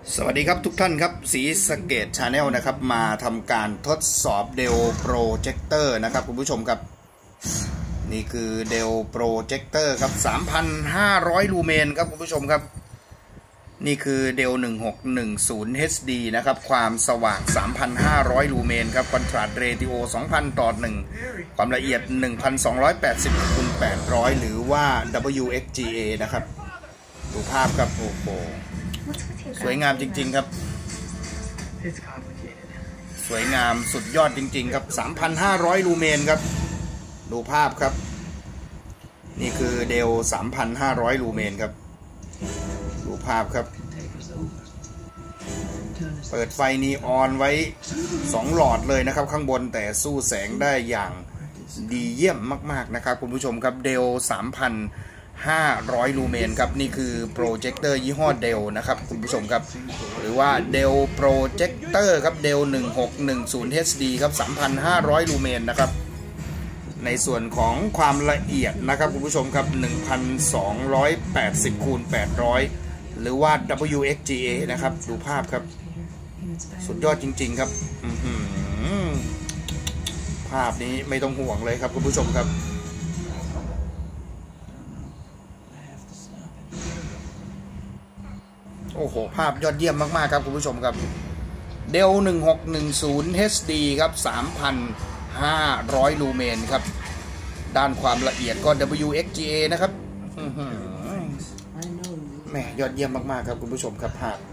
สวัสดีครับทุกท่านครับศรีสะเกษชาแนลนะครับมาทำการทดสอบเดลโปรเจคเตอร์นะครับคุณผู้ชมครับนี่คือเดลโปรเจคเตอร์ครับ 3,500 ลูเมนครับคุณผู้ชมครับนี่คือเดล1610 HD นะครับความสว่าง 3,500 ลูเมนครับคอนทราสต์เรติโอ 2,000:1 ความละเอียด 1,280x800 หรือว่า WXGA นะครับดูภาพครับโอ้โหสวยงามจริงๆครับสวยงามสุดยอดจริงๆครับ 3,500 ลูเมนครับดูภาพครับนี่คือเดล 3,500 ลูเมนครับดูภาพครับเปิดไฟนีออนไว้2หลอดเลยนะครับข้างบนแต่สู้แสงได้อย่างดีเยี่ยมมากๆนะครับคุณผู้ชมครับเดล 3,500 ลูเมนครับนี่คือโปรเจคเตอร์ยี่ห้อเดลนะครับคุณผู้ชมครับหรือว่าเดลโปรเจคเตอร์ครับเดล1610 HD ครับ 3,500 ลูเมนนะครับในส่วนของความละเอียดนะครับคุณผู้ชมครับ 1,280x800 หรือว่า WXGA นะครับดูภาพครับสุดยอดจริงๆครับภาพนี้ไม่ต้องห่วงเลยครับคุณผู้ชมครับโอ้โหภาพยอดเยี่ยมมากๆครับคุณผู้ชมครับเดล1610 HD ครับ 3,500 ลูเมนครับด้านความละเอียดก็ WXGA นะครับแม่ยอดเยี่ยมมากๆครับคุณผู้ชมครับภาพ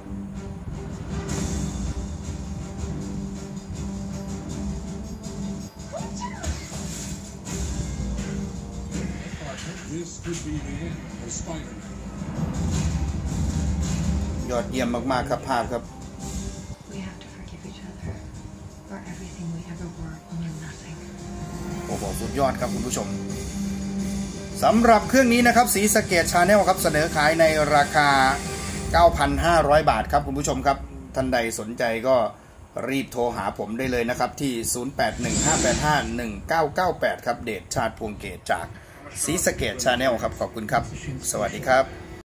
ยอดเยี่ยมมากๆครับภาพครับโอ้โหสุดยอดครับคุณผู้ชมสำหรับเครื่องนี้นะครับศรีสะเกษชาแนลครับเสนอขายในราคา 9,500 บาทครับคุณผู้ชมครับท่านใดสนใจก็รีบโทรหาผมได้เลยนะครับที่ 0815851998 ครับเดชชาติพวงเกตจากศรีสะเกษชาแนลครับขอบคุณครับสวัสดีครับ